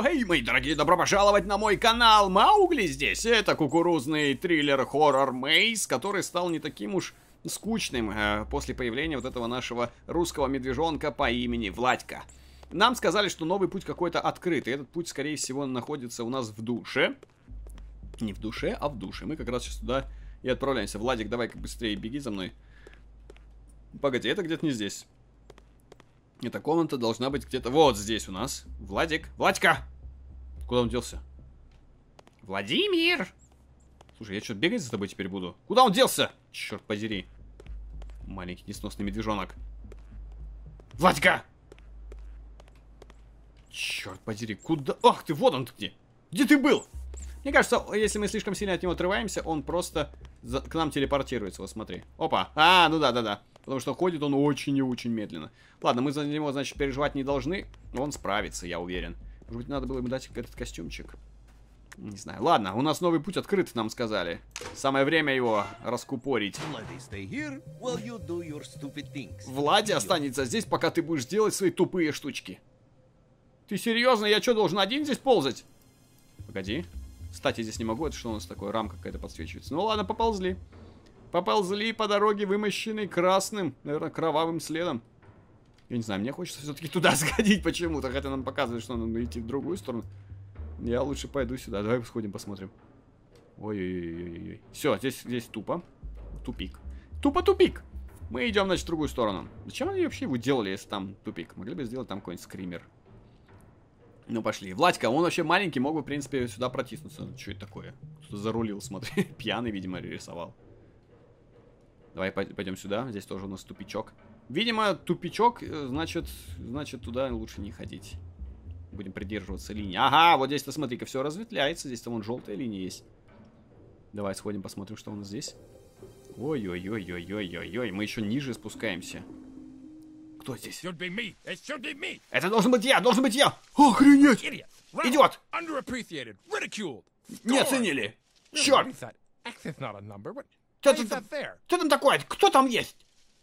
Эй, мои дорогие, добро пожаловать на мой канал. Маугли здесь. Это кукурузный триллер-хоррор Мейз, который стал не таким уж скучным после появления вот этого нашего русского медвежонка по имени Владька. Нам сказали, что новый путь какой-то открытый. Этот путь, скорее всего, находится у нас в душе. Не в душе, а в душе. Мы как раз сейчас туда и отправляемся. Владик, давай-ка быстрее беги за мной. Погоди, это где-то не здесь. Эта комната должна быть где-то вот здесь у нас. Владик. Владька! Куда он делся? Владимир! Слушай, я что, бегать за тобой теперь буду? Куда он делся? Черт подери. Маленький несносный медвежонок. Владька! Черт подери, куда? Ах ты, вот он где! Где ты был? Мне кажется, если мы слишком сильно от него отрываемся, он просто к нам телепортируется. Вот смотри. Опа. А, ну да. Потому что ходит он очень и очень медленно. Ладно, мы за него, значит, переживать не должны. Но он справится, я уверен. Может быть, надо было ему дать этот костюмчик. Не знаю. Ладно, у нас новый путь открыт, нам сказали. Самое время его раскупорить. Влади останется здесь, пока ты будешь делать свои тупые штучки. Ты серьезно? Я что, должен один здесь ползать? Погоди. Кстати, здесь не могу. Это что у нас такое? Рамка какая-то подсвечивается. Ну ладно, поползли. Поползли по дороге, вымощенной красным, наверное, кровавым следом. Я не знаю, мне хочется все-таки туда сходить почему-то. Хотя нам показывают, что надо идти в другую сторону. Я лучше пойду сюда. Давай сходим, посмотрим. Ой-ой-ой-ой-ой. Все, здесь тупо. Тупик. Тупо-тупик. Мы идем, значит, в другую сторону. Зачем они вообще его делали, если там тупик? Могли бы сделать там какой-нибудь скример. Ну, пошли. Владька, он вообще маленький, мог бы, в принципе, сюда протиснуться. Что это такое? Кто-то зарулил, смотри. Пьяный, видимо, рисовал. Давай пойдем сюда. Здесь тоже у нас тупичок. Видимо, тупичок, значит, туда лучше не ходить. Будем придерживаться линии. Ага, вот здесь-то, смотри-ка, все разветвляется. Здесь-то вон желтая линия есть. Давай сходим, посмотрим, что у нас здесь. Ой-ой-ой-ой-ой-ой-ой. Мы еще ниже спускаемся. Кто здесь? Это должен быть я, должен быть я! Охренеть! Идиот! Не оценили! Черт! Что там такое? Кто там есть?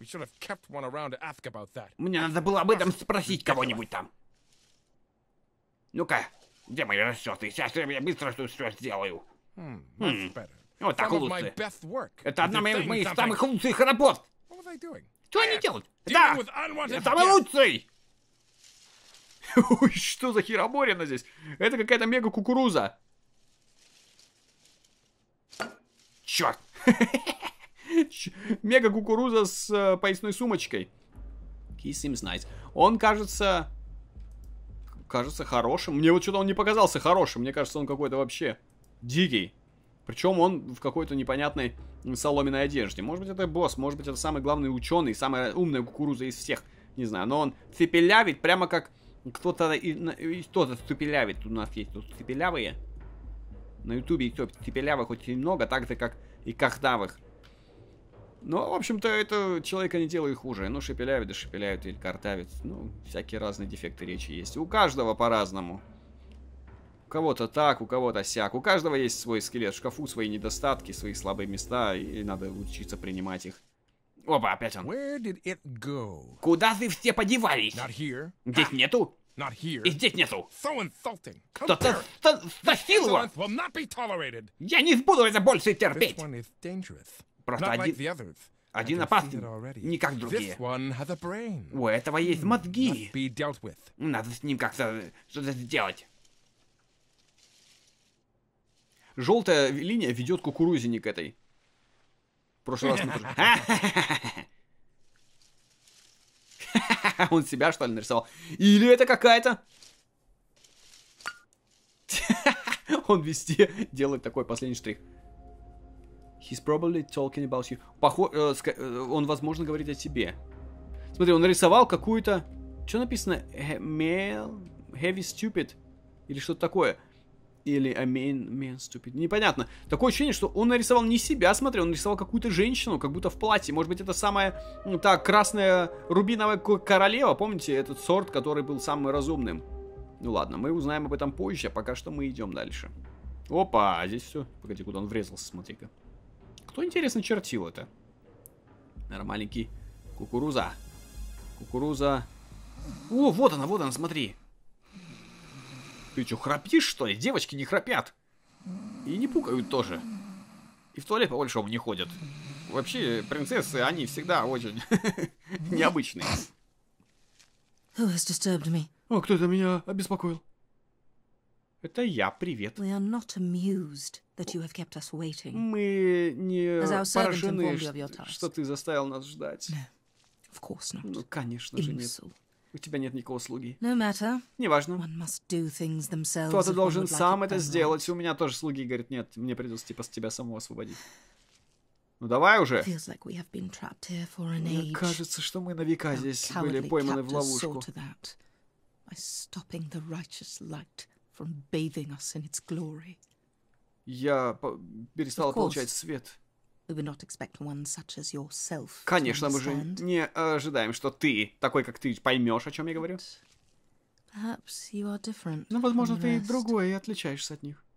Мне надо было об этом спросить кого-нибудь там. Ну-ка, где мои расчеты? Сейчас я быстро все сделаю. Вот так лучше. Это одна из моих самых лучших работ. Что они делают? Да! Я самый лучший! Ой, что за хероборина здесь? Это какая-то мега-кукуруза. Черт! Мега-кукуруза с поясной сумочкой. He seems nice. Он кажется хорошим. Мне вот что-то он не показался хорошим. Мне кажется, он какой-то вообще дикий. Причем он в какой-то непонятной соломенной одежде. Может быть, это босс, может быть, это самый главный ученый, самая умная кукуруза из всех. Не знаю, но он цепелявит прямо как кто-то цепелявит. У нас есть тут цепелявые. На ютубе цепелявых очень много, так же, как и картавых. Но, в общем-то, это человека не делает хуже. Ну, шепелявит, да шепелявит или картавит. Ну, всякие разные дефекты речи есть. У каждого по-разному. У кого-то так, у кого-то сяк. У каждого есть свой скелет в шкафу, свои недостатки, свои слабые места. И надо учиться принимать их. Опа, опять он. Куда вы все подевались? Здесь нету? И здесь нету. Кто-то стащил его. Я не буду это больше терпеть. Просто один опасный, не как другие. У этого есть мозги. Надо с ним как-то что-то сделать. Желтая линия ведет к кукурузе к этой. В прошлый раз мы тоже... Он себя, что ли, нарисовал? Или это какая-то... Он везде делает такой последний штрих. He's probably talking about you. Он, возможно, говорит о тебе. Смотри, он нарисовал какую-то... Что написано? Heavy stupid? Или что-то такое. Или a man stupid. Непонятно. Такое ощущение, что он нарисовал не себя, смотри, он нарисовал какую-то женщину, как будто в платье. Может быть, это самая, та красная рубиновая королева. Помните, этот сорт, который был самым разумным? Ну ладно, мы узнаем об этом позже, пока что мы идем дальше. Опа, здесь все. Погоди, куда он врезался, смотри-ка. Кто, интересно, чертил это? Наверное, маленький кукуруза. Кукуруза. О, вот она, смотри. Ты что, храпишь, что ли? Девочки не храпят. И не пукают тоже. И в туалет по большому не ходят. Вообще, принцессы, они всегда очень необычные. О, кто-то меня обеспокоил. Это я, привет. Мы не поражены, что ты заставил нас ждать. Ну, конечно же нет. У тебя нет никакого слуги. Неважно. Кто-то должен сам это сделать. У меня тоже слуги говорят, нет, мне придется типа с тебя самого освободить. Ну давай уже. Мне кажется, что мы на века здесь были пойманы в ловушку. Я перестала получать свет. Конечно, мы же не ожидаем, что ты, такой как ты, поймешь, о чем я говорю. Но, возможно, ты другой и отличаешься от них.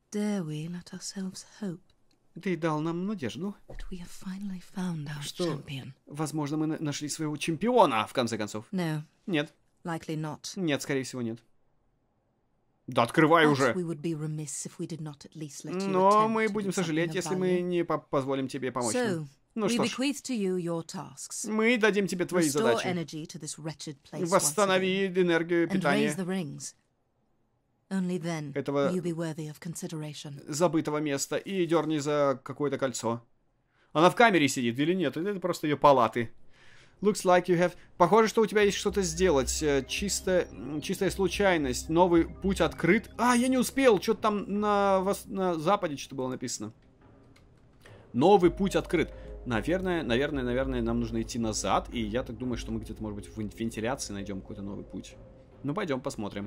Ты дал нам надежду, что, возможно, мы нашли своего чемпиона, в конце концов. Нет. Нет, скорее всего, нет. Да открывай уже! Но мы будем сожалеть, если мы не позволим тебе помочь нам. Ну что ж, мы дадим тебе твои задачи. Восстанови энергию питания этого забытого места и дерни за какое-то кольцо. Она в камере сидит или нет? Или это просто ее палаты? Looks like you have... Похоже, что у тебя есть что-то сделать. Чистая случайность. Новый путь открыт. А, я не успел. Что-то там на западе что-то было написано. Новый путь открыт. Наверное, нам нужно идти назад. И я так думаю, что мы где-то, может быть, в вентиляции найдем какой-то новый путь. Ну, пойдем посмотрим.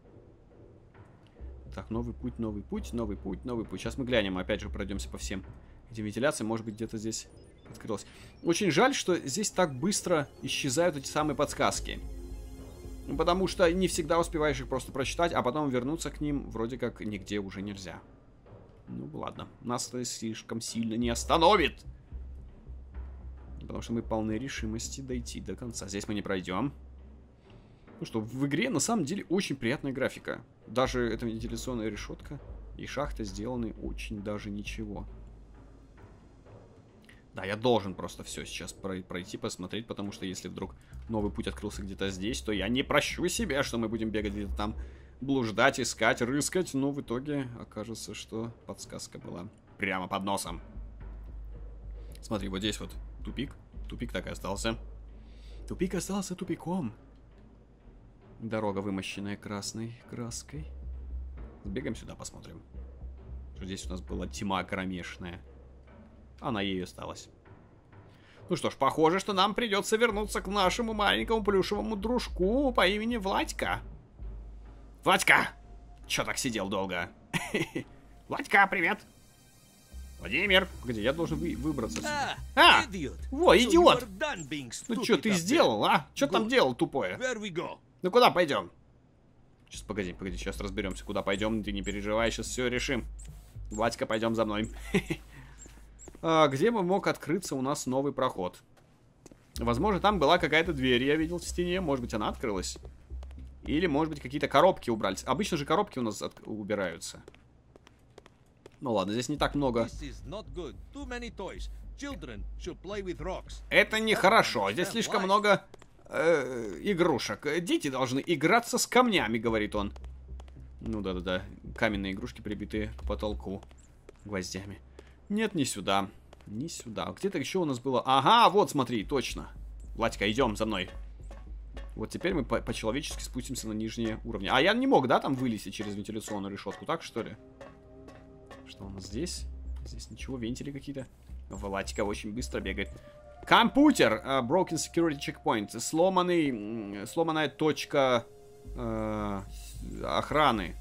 Так, новый путь, новый путь, новый путь, новый путь. Сейчас мы глянем, опять же, пройдемся по всем этим вентиляциям. Может быть, где-то здесь открылось. Очень жаль, что здесь так быстро исчезают эти самые подсказки. Потому что не всегда успеваешь их просто прочитать, а потом вернуться к ним вроде как нигде уже нельзя. Ну, ладно. Нас это слишком сильно не остановит. Потому что мы полны решимости дойти до конца. Здесь мы не пройдем. Ну что, в игре на самом деле очень приятная графика. Даже эта вентиляционная решетка и шахта сделаны очень даже ничего. Да, я должен просто все сейчас пройти, посмотреть, потому что если вдруг новый путь открылся где-то здесь, то я не прощу себя, что мы будем бегать где-то там, блуждать, искать, рыскать. Но в итоге окажется, что подсказка была прямо под носом. Смотри, вот здесь вот тупик. Тупик так и остался. Тупик остался тупиком. Дорога, вымощенная красной краской. Сбегаем сюда, посмотрим. Что здесь у нас была тьма кромешная. Она ей осталась. Ну что ж, похоже, что нам придется вернуться к нашему маленькому плюшевому дружку по имени Владька. Владька! Чё так сидел долго? Владька, привет! Владимир! Где я должен выбраться отсюда? Во, идиот! Ну что ты сделал, а? Что там делал, тупое? Ну куда пойдем? Сейчас, погоди, сейчас разберемся, куда пойдем. Ты не переживай, сейчас все решим. Владька, пойдем за мной. Где бы мог открыться у нас новый проход? Возможно, там была какая-то дверь, я видел в стене. Может быть, она открылась. Или, может быть, какие-то коробки убрались. Обычно же коробки у нас убираются. Ну ладно, здесь не так много. Это нехорошо. Здесь слишком много игрушек. Дети должны играться с камнями, говорит он. Ну да-да-да. Каменные игрушки, прибитые к потолку гвоздями. Нет, не сюда. Не сюда. Где-то еще у нас было... Ага, вот смотри, точно. Владька, идем за мной. Вот теперь мы по-человечески спустимся на нижние уровни. А я не мог, да, там вылезти через вентиляционную решетку, так что ли? Что у нас здесь? Здесь ничего, вентили какие-то. Владька очень быстро бегает. Компьютер! Broken security checkpoint. Сломанная точка охраны.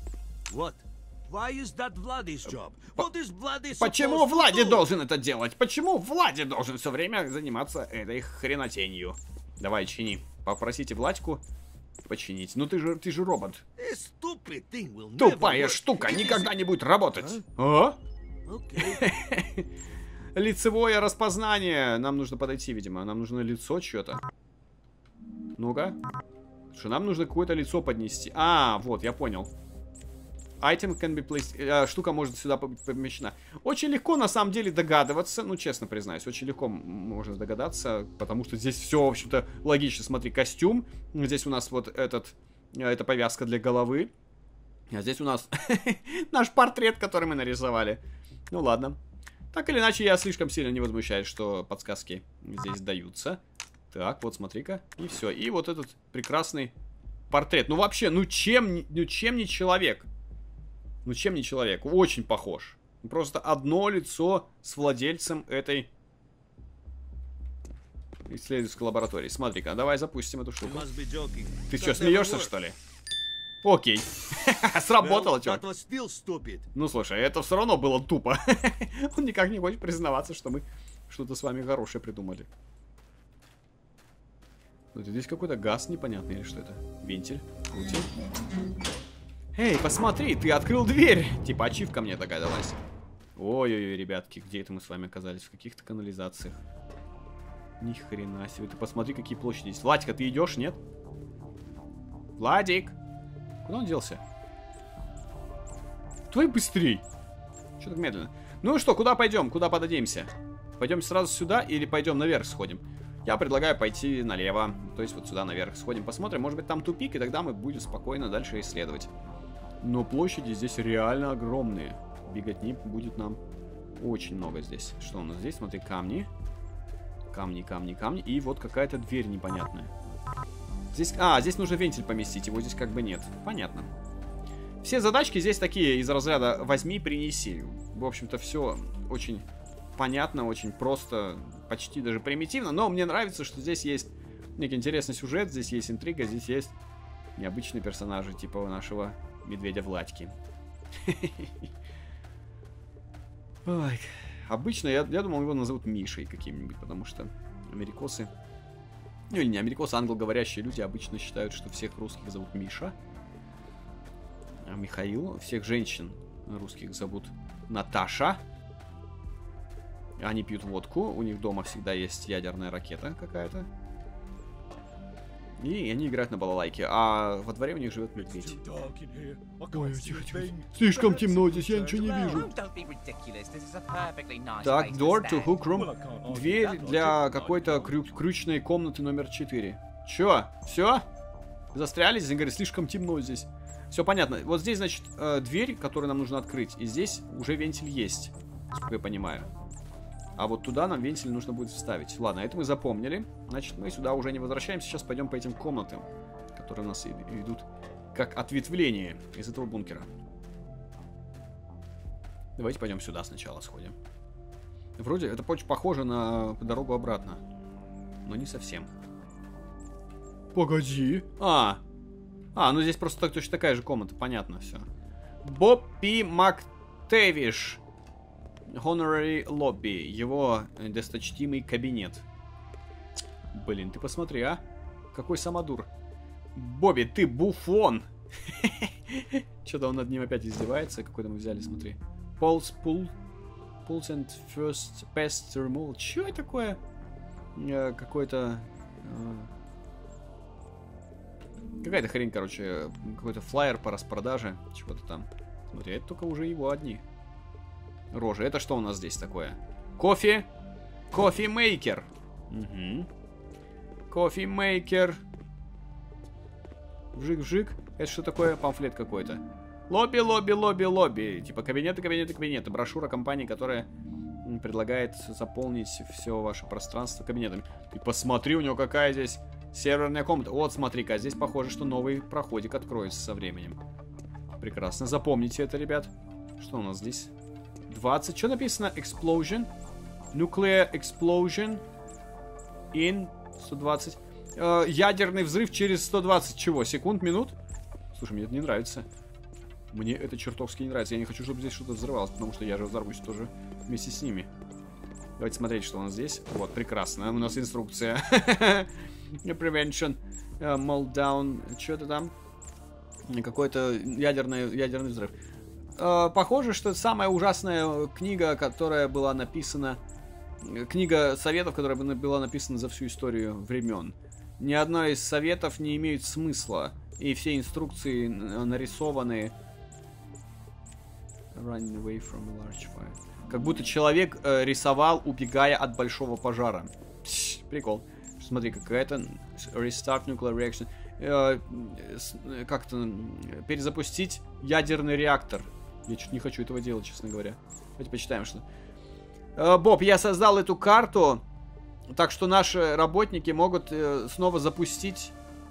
Почему Влади должен это делать? Почему Влади должен все время заниматься этой хренотенью? Давай, чини. Попросите Владьку починить. Ну ты же робот. Тупая штука никогда не будет работать. А? Лицевое распознание. Нам нужно подойти, видимо. Нам нужно лицо что-то. Ну-ка. Что нам нужно какое-то лицо поднести. А, вот, я понял. Item can be placed. Штука может сюда помещена. Очень легко, на самом деле, догадываться. Ну, честно признаюсь, очень легко можно догадаться, потому что здесь все, в общем-то, логично. Смотри, костюм. Здесь у нас вот эта повязка для головы. А здесь у нас наш портрет, который мы нарисовали. Ну, ладно. Так или иначе, я слишком сильно не возмущаюсь, что подсказки здесь даются. Так, вот смотри-ка. И все. И вот этот прекрасный портрет. Ну, вообще, ну чем не человек? Ну, чем не человек? Очень похож. Просто одно лицо с владельцем этой исследовательской лаборатории. Смотри-ка, давай запустим эту штуку. Ты что, смеешься, что ли? Окей. Сработало, чувак. Ну, слушай, это все равно было тупо. Он никак не хочет признаваться, что мы что-то с вами хорошее придумали. Здесь какой-то газ непонятный или что это? Вентиль. Крутим. Эй, посмотри, ты открыл дверь. Типа ачивка мне догадалась. Ой-ой-ой, ребятки, где это мы с вами оказались? В каких-то канализациях. Ни хрена себе. Ты посмотри, какие площади есть. Владик, а ты идешь, нет? Владик! Куда он делся? Твой быстрей. Что так медленно? Ну что, куда пойдем? Куда подадимся? Пойдем сразу сюда или пойдем наверх сходим? Я предлагаю пойти налево. То есть вот сюда наверх сходим, посмотрим. Может быть там тупик, и тогда мы будем спокойно дальше исследовать. Но площади здесь реально огромные. Беготни будет нам очень много здесь. Что у нас здесь? Смотри, камни. Камни, камни, камни. И вот какая-то дверь непонятная. Здесь... здесь нужно вентиль поместить. Его здесь как бы нет. Понятно. Все задачки здесь такие из разряда возьми, принеси. В общем-то, все очень понятно, очень просто, почти даже примитивно. Но мне нравится, что здесь есть некий интересный сюжет, здесь есть интрига, здесь есть необычные персонажи, типа нашего медведя Владьки. Ой, обычно я думал, его назовут Мишей каким-нибудь, потому что америкосы... Ну или не америкосы, англоговорящие люди обычно считают, что всех русских зовут Миша. А Михаил. Всех женщин русских зовут Наташа. Они пьют водку. У них дома всегда есть ядерная ракета какая-то. И они играют на балалайке. А во дворе у них живет медведь. Ой, тихо, тихо. Слишком темно здесь, я ничего не вижу. Так, door to hook room. Дверь для какой-то крючной комнаты номер 4. Чё? Все? Застряли здесь? Говорит, слишком темно здесь. Все понятно. Вот здесь, значит, дверь, которую нам нужно открыть. И здесь уже вентиль есть, насколько я понимаю. А вот туда нам вентиль нужно будет вставить. Ладно, это мы запомнили. Значит, мы сюда уже не возвращаемся. Сейчас пойдем по этим комнатам, которые у нас идут как ответвление из этого бункера. Давайте пойдем сюда сначала сходим. Вроде это очень похоже на дорогу обратно. Но не совсем. Погоди. Ну здесь просто точно такая же комната. Понятно все. Бобби МакТэвиш. Honorary Lobby. Его досточтимый кабинет. Блин, ты посмотри, а? Какой самодур. Бобби, ты буфон. Что-то он над ним опять издевается. Какой-то мы взяли, смотри. Pulse and first best removal. Чё это такое? Какой-то... Какая-то хрень, короче. Какой-то флаер по распродаже. Чего-то там. Смотри, это только уже его одни рожи. Это что у нас здесь такое? Кофе. Кофемейкер. Угу. Кофемейкер. Вжик-вжик. Это что такое? Памфлет какой-то. Лобби, лобби, лобби, лобби. Типа кабинеты, кабинеты, кабинеты. Брошюра компании, которая предлагает заполнить все ваше пространство кабинетами. Ты посмотри, у него какая здесь серверная комната. Вот, смотри-ка, здесь похоже, что новый проходик откроется со временем. Прекрасно. Запомните это, ребят. Что у нас здесь? 20. Что написано? Explosion. Nuclear explosion. In 120. Ядерный взрыв через 120 чего? Секунд, минут? Слушай, мне это не нравится. Мне это чертовски не нравится. Я не хочу, чтобы здесь что-то взрывалось, потому что я же взорвусь тоже вместе с ними. Давайте смотреть, что у нас здесь. Вот, прекрасно. У нас инструкция. Prevention. Meltdown. Что это там? Какой-то ядерный взрыв. Похоже, что это самая ужасная книга, которая была написана... Книга советов, которая была написана за всю историю времен. Ни одна из советов не имеет смысла. И все инструкции нарисованы Running away from a large fire. Как будто человек рисовал, убегая от большого пожара. Прикол. Смотри, какая-то restart nuclear reaction. Как-то перезапустить ядерный реактор. Я чуть не хочу этого делать, честно говоря. Давайте почитаем, что... Боб, я создал эту карту, так что наши работники могут снова запустить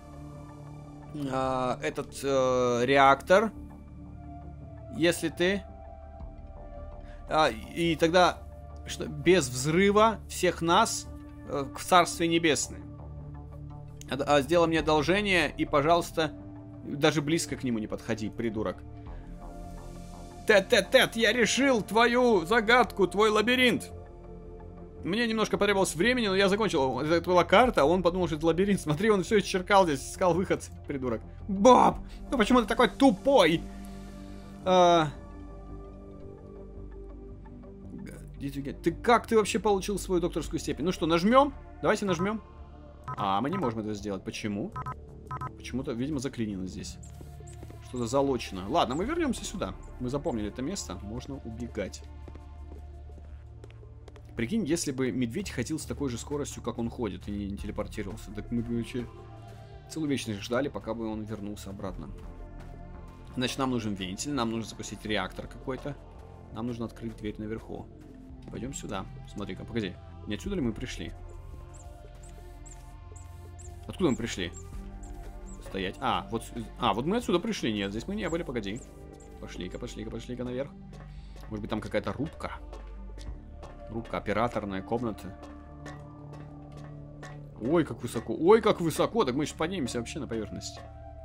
этот реактор, если ты... и тогда что, без взрыва всех нас в Царствие Небесное. Сделай мне одолжение и, пожалуйста, даже близко к нему не подходи, придурок. Тед, я решил твою загадку, твой лабиринт. Мне немножко потребовалось времени, но я закончил. Это была карта, а он подумал, что это лабиринт. Смотри, он все исчеркал здесь, искал выход, придурок. Боб, ну почему ты такой тупой? Как ты вообще получил свою докторскую степень? Ну что, нажмем? Давайте нажмем. Мы не можем это сделать. Почему? Почему-то, видимо, заклинено здесь. Что-то залочено. Ладно, мы вернемся сюда. Мы запомнили это место. Можно убегать. Прикинь, если бы медведь ходил с такой же скоростью, как он ходит, и не телепортировался. Так мы бы вообще целую вечность ждали, пока бы он вернулся обратно. Значит, нам нужен вентиль, нам нужно запустить реактор какой-то. Нам нужно открыть дверь наверху. Пойдем сюда. Смотри-ка, погоди. Не отсюда ли мы пришли? Откуда мы пришли? Стоять. Вот мы отсюда пришли. Нет, здесь мы не были, погоди. Пошли-ка наверх. Может быть, там какая-то рубка? Рубка, операторная комната. Ой, как высоко. Ой, как высоко. Так мы сейчас поднимемся вообще на поверхность.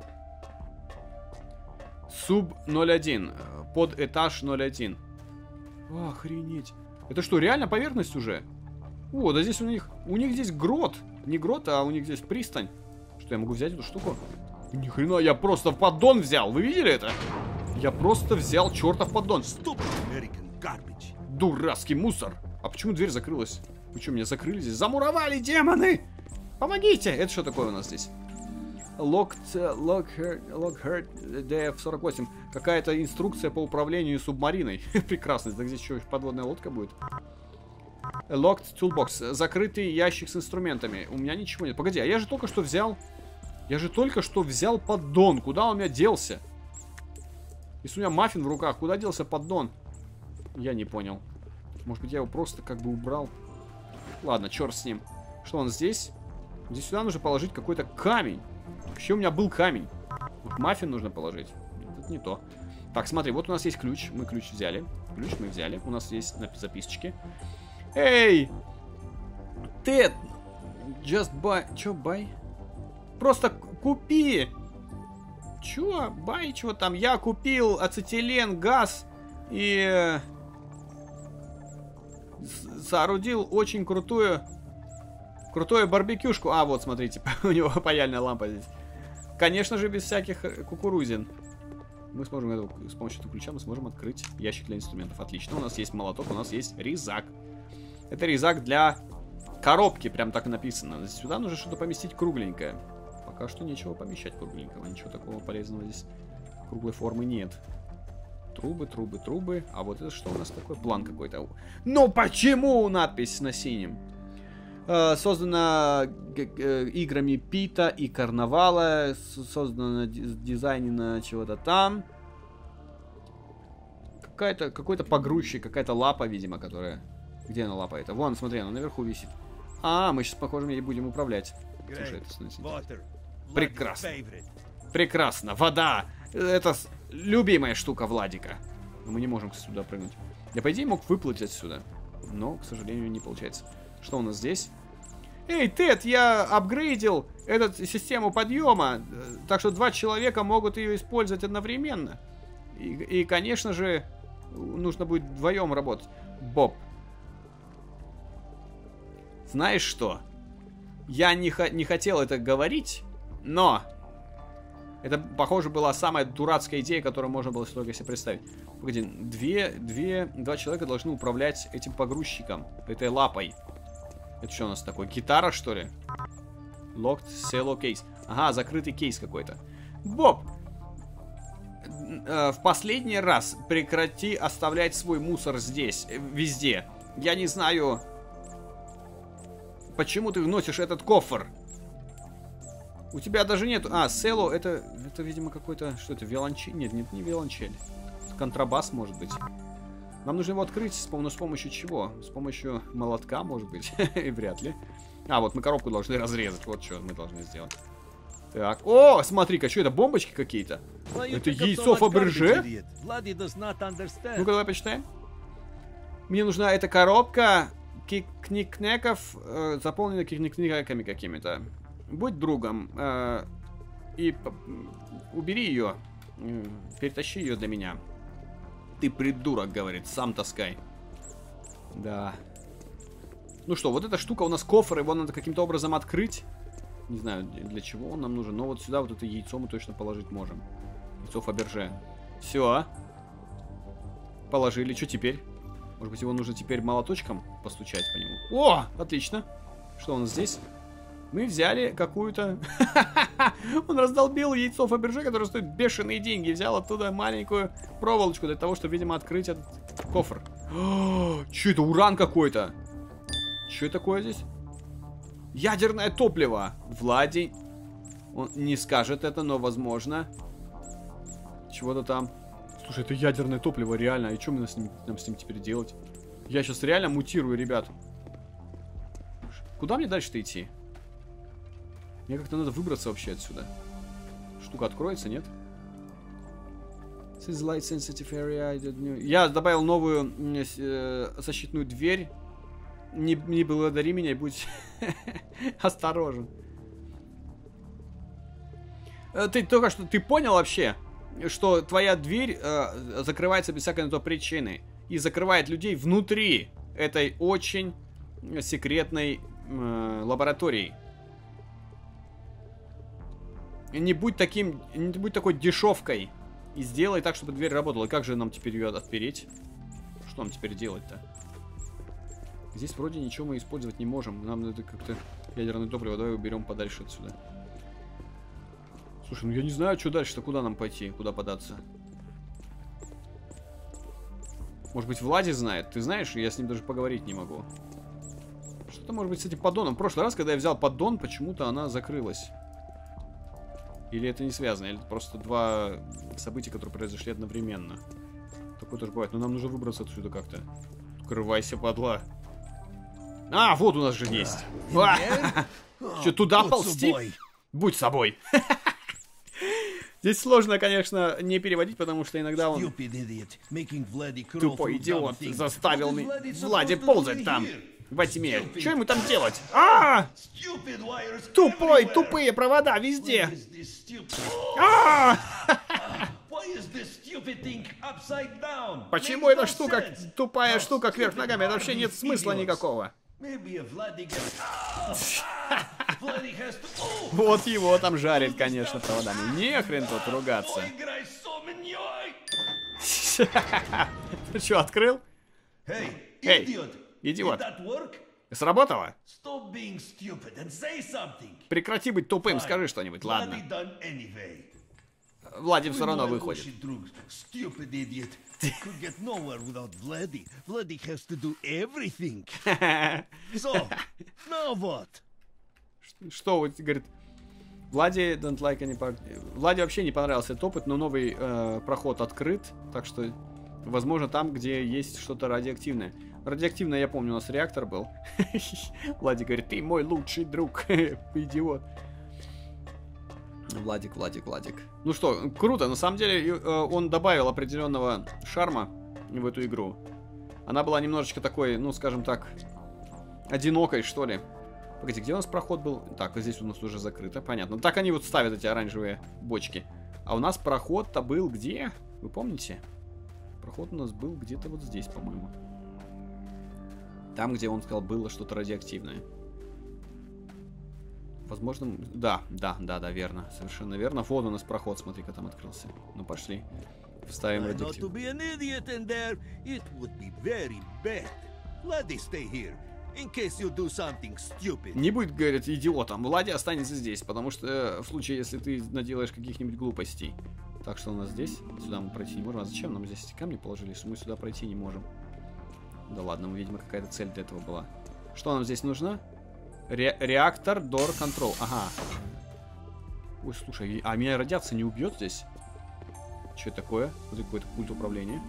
Суб 01. Под этаж 01. Охренеть. Это что, реально поверхность уже? О, да здесь у них здесь грот. Не грот, а у них здесь пристань. Что, я могу взять эту штуку? Ни хрена, я просто поддон взял. Вы видели это? Я просто взял чертов поддон. Дурацкий мусор. А почему дверь закрылась? Вы что, меня закрыли здесь? Замуровали, демоны! Помогите! Это что такое у нас здесь? Lockhart DF-48. Какая-то инструкция по управлению субмариной. Прекрасно. Так здесь что, подводная лодка будет? Locked Toolbox. Закрытый ящик с инструментами. У меня ничего нет. Погоди, а я же только что взял... поддон. Куда он у меня делся? Если у меня маффин в руках, куда делся поддон? Я не понял. Может быть, я его просто как бы убрал. Ладно, черт с ним. Что он здесь? Здесь сюда нужно положить какой-то камень. Еще у меня был камень. Вот маффин нужно положить. Это не то. Так, смотри, вот у нас есть ключ. Мы ключ взяли. Ключ мы взяли. У нас есть записочки. Эй! Тед! Just buy... Чё, buy? Просто купи! Чё? Buy? Чего там? Я купил ацетилен, газ и... соорудил очень крутую барбекюшку. Вот, смотрите, у него паяльная лампа здесь. Конечно же, без всяких кукурузин. Мы сможем, с помощью этого ключа мы сможем открыть ящик для инструментов. Отлично, у нас есть молоток, у нас есть резак. Это резак для коробки, прям так и написано. Сюда нужно что-то поместить кругленькое. Пока что нечего помещать кругленького. Ничего такого полезного здесь круглой формы нет. Трубы. А вот это что у нас такое? План какой-то. Ну почему надпись на синем? Создана играми Пита и Карнавала. Создана дизайнена чего-то там. Какой-то погрузчик, какая-то лапа, видимо, которая... Где она лапа это? Вон, смотри, она наверху висит. Мы сейчас, похоже, ей будем управлять. Слушай, это смотрите. Прекрасно. Прекрасно. Вода. Это любимая штука Владика. Но мы не можем сюда прыгнуть. Я, по идее, мог выплыть отсюда. Но, к сожалению, не получается. Что у нас здесь? Эй, Тед, я апгрейдил эту систему подъема. Так что 2 человека могут ее использовать одновременно. И конечно же, нужно будет вдвоем работать. Боб. Знаешь что? Я не хотел это говорить, но... Это, похоже, была самая дурацкая идея, которую можно было только себе представить. Погоди, 2 человека должны управлять этим погрузчиком, этой лапой. Это что у нас такое? Гитара, что ли? Locked Cello Case. Ага, закрытый кейс какой-то. Боб! в последний раз прекрати оставлять свой мусор здесь, везде. Я не знаю, почему ты вносишь этот кофр. У тебя даже нет... А, село, это видимо, какой-то... Что это, виолончель? Нет, не виолончель. Контрабас, может быть. Нам нужно его открыть с помощью чего? С помощью молотка, может быть. И вряд ли. А, вот мы коробку должны разрезать. Вот что мы должны сделать. Так. О, смотри-ка, что это, бомбочки какие-то? Это яйцо Фаберже? Ну-ка, давай почитаем. Мне нужна эта коробка кникнеков, заполненная кникнеками какими-то. Будь другом и убери ее. Перетащи ее для меня. Ты придурок, говорит, сам таскай. Да. Ну что, вот эта штука у нас кофр, его надо каким-то образом открыть. Не знаю, для чего он нам нужен. Но вот сюда вот это яйцо мы точно положить можем. Яйцо Фаберже. Все. Положили. Что теперь? Может быть, его нужно теперь молоточком постучать по нему? О, отлично. Что у нас здесь? Мы взяли какую-то... Он раздолбил яйцо Фаберже, которое стоит бешеные деньги. Взял оттуда маленькую проволочку для того, чтобы, видимо, открыть этот кофр. Че это? Уран какой-то. Что это такое здесь? Ядерное топливо. Влади... Он не скажет это, но возможно. Чего-то там. Слушай, это ядерное топливо, реально. И что нам с ним теперь делать? Я сейчас реально мутирую, ребят. Куда мне дальше-то идти? Мне как-то надо выбраться вообще отсюда. Штука откроется, нет? Я добавил новую защитную дверь. Не благодари меня и будь осторожен. Ты только что... Ты понял вообще, что твоя дверь закрывается без всякой на то причины. И закрывает людей внутри этой очень секретной лаборатории. Не будь такой дешевкой. И сделай так, чтобы дверь работала. Как же нам теперь ее отпереть? Что нам теперь делать-то? Здесь вроде ничего мы использовать не можем. Нам надо как-то ядерное топливо. Давай уберем подальше отсюда. Слушай, ну я не знаю, что дальше-то. Куда нам пойти? Куда податься? Может быть, Влади знает? Ты знаешь? Я с ним даже поговорить не могу. Что-то может быть с этим поддоном. В прошлый раз, когда я взял поддон, почему-то она закрылась. Или это не связано, или это просто два события, которые произошли одновременно. Такое тоже бывает. Но нам нужно выбраться отсюда как-то. Открывайся, падла. А, вот у нас же есть. Что, туда ползти? Будь собой. Здесь сложно, конечно, не переводить, потому что иногда он... Тупой идиот заставил Влади ползать там. Во тьме. Что ему там делать? Тупые провода везде. Почему эта штука, тупая штука кверх ногами? Это вообще нет смысла никакого. Вот его там жарит, конечно, проводами. Не хрен тут ругаться. Ты что, открыл? Эй, идиот. Сработало? Прекрати быть тупым, скажи что-нибудь, ладно. Влади все равно выходит. Что, вот, говорит, Влади don't like any part. Влади вообще не понравился этот опыт, но новый проход открыт, так что, возможно, там, где есть что-то радиоактивное. Радиоактивное, я помню, у нас реактор был. Влади говорит, ты мой лучший друг, идиот. Владик. Ну что, круто, на самом деле он добавил определенного шарма в эту игру. Она была немножечко такой, ну скажем так, одинокой, что ли. Погоди, где у нас проход был? Так, вот здесь у нас уже закрыто, понятно. Так они вот ставят эти оранжевые бочки. А у нас проход-то был где? Вы помните? Проход у нас был где-то вот здесь, по-моему. Там, где он сказал, было что-то радиоактивное. Возможно, да, верно, совершенно верно. Вот у нас проход, смотри-ка, там открылся. Ну, пошли. Вставим радиоактивное. Не будь, говорит, идиотом. Влади останется здесь, потому что в случае, если ты наделаешь каких-нибудь глупостей. Так, что у нас здесь? Сюда мы пройти не можем. А зачем нам здесь эти камни положили, если мы сюда пройти не можем? Да ладно, видимо, какая-то цель для этого была. Что нам здесь нужно? Реактор, door control. Ага. Ой, слушай, а меня радиация не убьет здесь? Что это такое? Вот какой-то пульт управления.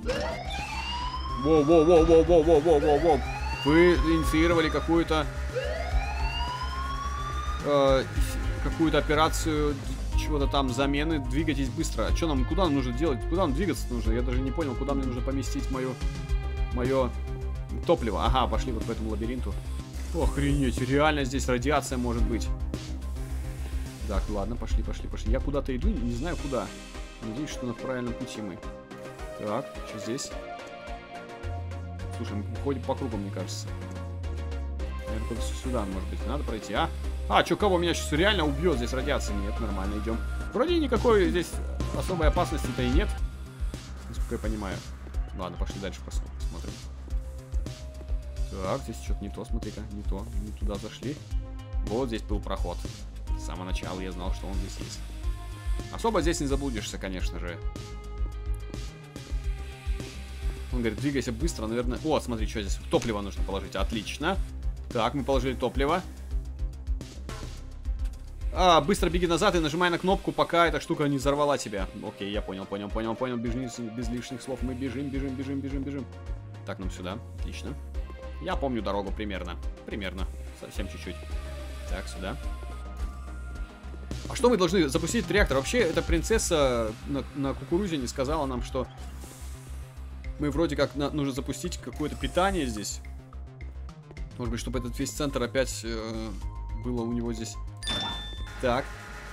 Воу-воу-воу-воу-воу-воу-воу-воу-воу. Вы инициировали какую-то операцию чего-то там, замены. Двигайтесь быстро. А что нам, куда нам нужно делать? Куда нам двигаться нужно? Я даже не понял, куда мне нужно поместить мое топливо. Ага, пошли вот по этому лабиринту. Охренеть, реально здесь радиация может быть. Так, ладно, пошли. Я куда-то иду, не знаю куда. Надеюсь, что на правильном пути мы. Так, что здесь? Слушай, мы ходим по кругу, мне кажется. Наверное, куда-то сюда, может быть, надо пройти, а? А, что, кого меня сейчас реально убьет здесь радиация? Нет, нормально, идем. Вроде никакой здесь особой опасности-то и нет. Насколько я понимаю. Ладно, пошли дальше посмотрим. Так, здесь что-то не то, смотри-ка, не то. Не туда зашли. Вот здесь был проход. С самого начала я знал, что он здесь есть. Особо здесь не заблудишься, конечно же. Он говорит, двигайся быстро, наверное... О, смотри, что здесь. Топливо нужно положить. Отлично. Так, мы положили топливо. Быстро беги назад и нажимай на кнопку, пока эта штука не взорвала тебя. Окей, я понял. Без лишних слов. Мы бежим. Так, нам сюда. Отлично. Я помню дорогу примерно. Совсем чуть-чуть. Так, сюда. А что мы должны запустить реактор? Вообще, эта принцесса на кукурузе не сказала нам, что мы вроде как нужно запустить какое-то питание здесь. Может быть, чтобы этот весь центр опять было у него здесь. Так.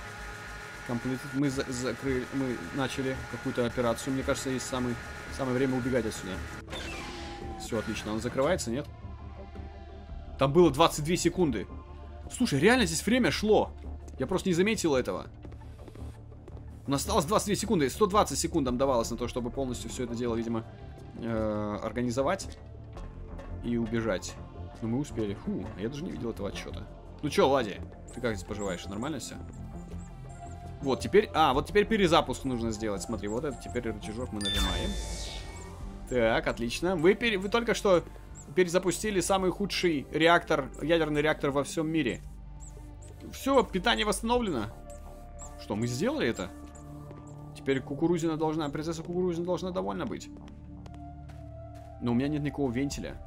Мы закрыли, мы начали какую-то операцию. Мне кажется, есть самое время убегать отсюда. Все, отлично. Он закрывается, нет? Там было 22 секунды. Слушай, реально здесь время шло. Я просто не заметил этого. У нас осталось 22 секунды. 120 секунд нам давалось на то, чтобы полностью все это дело, видимо, организовать и убежать. Но мы успели. Фу, я даже не видел этого отчета. Ну что, Лади, ты как здесь поживаешь? Нормально все? Вот теперь... вот теперь перезапуск нужно сделать. Смотри, вот это теперь рычажок мы нажимаем. Так, отлично. Вы только что перезапустили самый худший реактор, ядерный реактор во всем мире. Все, питание восстановлено. Что, мы сделали это? Теперь принцесса Кукурузина должна довольна быть. Но у меня нет никакого вентиля.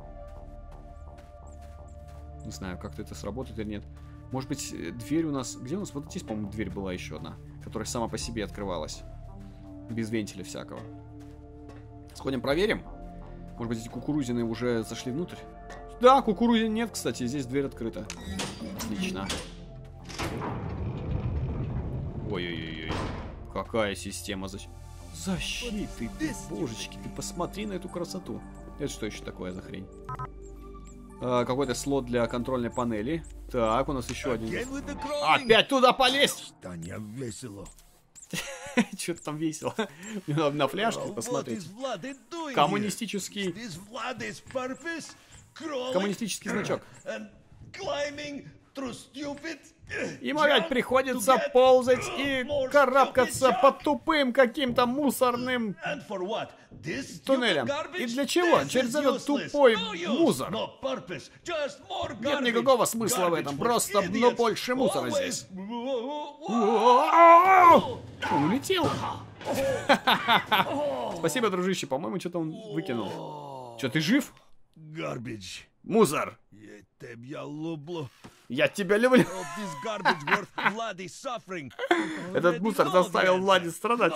Не знаю, как-то это сработает или нет. Может быть, дверь у нас... Где у нас? Вот здесь, по-моему, дверь была еще одна, которая сама по себе открывалась. Без вентиля всякого. Сходим, проверим. Может быть, эти кукурузины уже зашли внутрь? Да, кукурузин нет, кстати. Здесь дверь открыта. Отлично. Ой-ой-ой. Какая система защиты. Божечки, ты посмотри на эту красоту. Это что еще такое за хрень? Какой-то слот для контрольной панели. Так, у нас еще один. Опять туда полезть! Что-то там весело. Мне надо на фляжке посмотреть. Коммунистический значок. Им опять приходится ползать и карабкаться по тупым каким-то мусорным туннелям. И для чего? Через этот тупой мусор. Нет никакого смысла в этом. Просто, больше мусора здесь. Он улетел. Спасибо, дружище. По-моему, что-то он выкинул. Че, ты жив? Мусор. Я тебя люблю. Этот мусор заставил Влади страдать.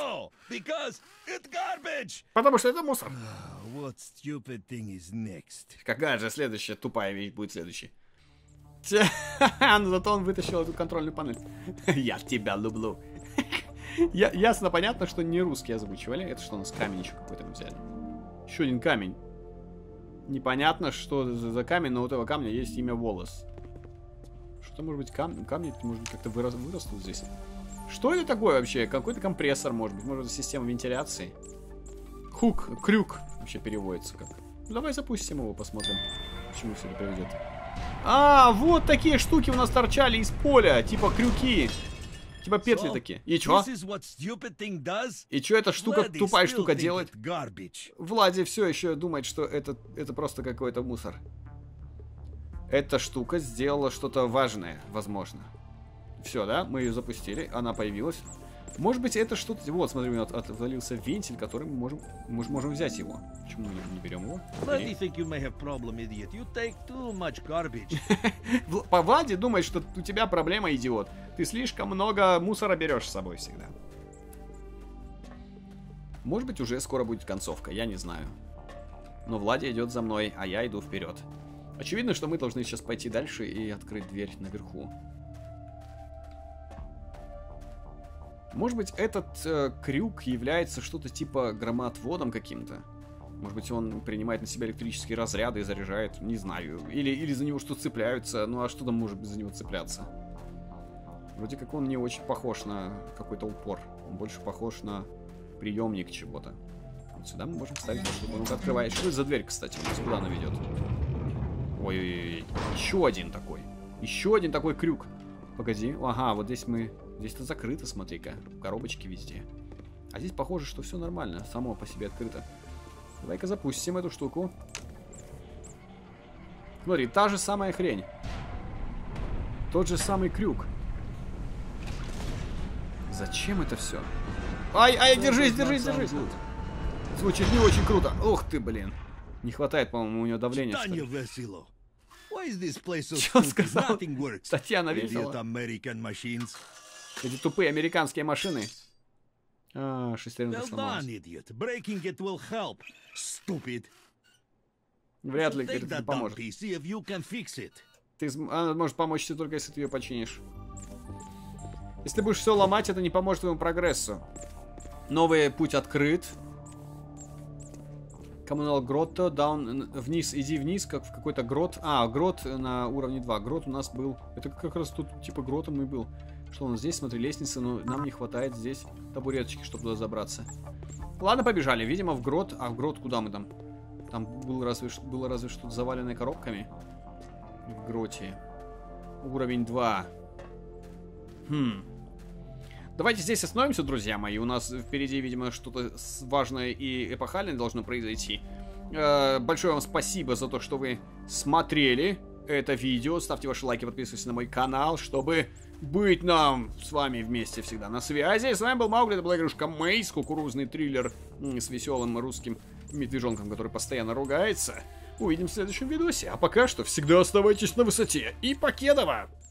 Потому что это мусор. Какая же следующая тупая вещь будет следующей? Но зато он вытащил эту контрольную панель. Я тебя люблю. Ясно, понятно, что не русский озвучивали. Это что у нас, камень еще какой-то мы взяли? Еще один камень. Непонятно, что за камень, но у этого камня есть имя Волос. Что может быть камни может быть, как-то вырастут здесь? Что это такое вообще? Какой-то компрессор, может быть, система вентиляции. Крюк вообще переводится как. Ну, давай запустим его, посмотрим, к чему все это приведет. Вот такие штуки у нас торчали из поля, типа крюки. Типа петли такие. И чё? И чё эта штука, тупая штука делает? Влади все еще думает, что это просто какой-то мусор. Эта штука сделала что-то важное, возможно. Все, да? Мы ее запустили, она появилась. Может быть, это что-то... Вот, смотри, у меня отвалился вентиль, который мы можем взять его. Почему мы не берем его? По Владе думает, что у тебя проблема, идиот. Ты слишком много мусора берешь с собой всегда. Может быть, уже скоро будет концовка, я не знаю. Но Владя идет за мной, а я иду вперед. Очевидно, что мы должны сейчас пойти дальше и открыть дверь наверху. Может быть, этот крюк является что-то типа громоотводом каким-то. Может быть, он принимает на себя электрические разряды и заряжает, не знаю. Или за него что-то цепляются. Ну а что там может за него цепляться? Вроде как он не очень похож на какой-то упор. Он больше похож на приемник чего-то. Вот сюда мы можем ставить, чтобы он открывает. Что это за дверь, кстати? У нас куда она ведет? Ой-ой-ой. Еще один такой. Еще один такой крюк. Погоди. Ага, вот здесь мы... Здесь-то закрыто, смотри-ка. Коробочки везде. А здесь похоже, что все нормально. Само по себе открыто. Давай-ка запустим эту штуку. Смотри, та же самая хрень. Тот же самый крюк. Зачем это все? Ай, держись. Звучит не очень круто. Ух ты, блин. Не хватает, по-моему, у нее давления. Что сказал? Татьяна весела. Эти тупые американские машины. Шестеренка сломалась. Вряд ли это поможет. Она может помочь тебе только, если ты ее починишь. Если ты будешь все ломать, это не поможет твоему прогрессу. Новый путь открыт. Коммунал гротто, даун, вниз, иди вниз, как в какой-то грот. Грот на уровне 2. Грот у нас был. Это как раз тут типа гротом и был. Что у нас здесь? Смотри, лестница, но нам не хватает здесь табуреточки, чтобы туда забраться. Ладно, побежали. Видимо, в грот. А в грот куда мы там? Там было разве что заваленное коробками. В гроте. Уровень 2. Давайте здесь остановимся, друзья мои. У нас впереди, видимо, что-то важное и эпохальное должно произойти. Большое вам спасибо за то, что вы смотрели это видео. Ставьте ваши лайки, подписывайтесь на мой канал, чтобы быть нам с вами вместе всегда на связи. С вами был Маугли, это была игрушка Мейс, кукурузный триллер с веселым русским медвежонком, который постоянно ругается. Увидимся в следующем видосе. А пока что всегда оставайтесь на высоте. И покедово!